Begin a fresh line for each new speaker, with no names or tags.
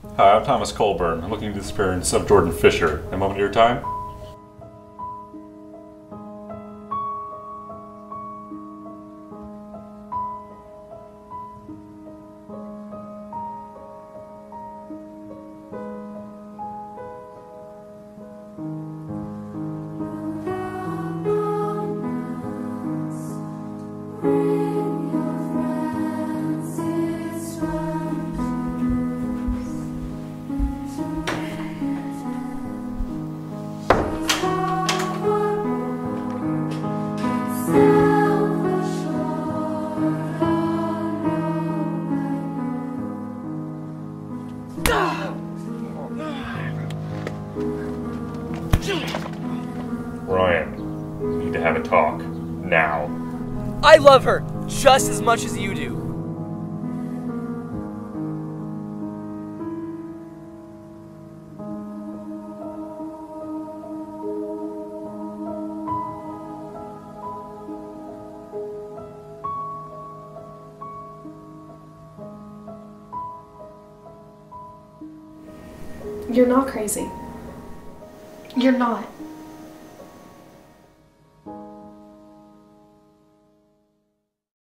Hi, I'm Thomas Colburn. I'm looking into the disappearance of Jordan Fisher. A moment of your time? Ryan, we need to have a talk. Now.
I love her just as much as you do.
You're not crazy. You're not.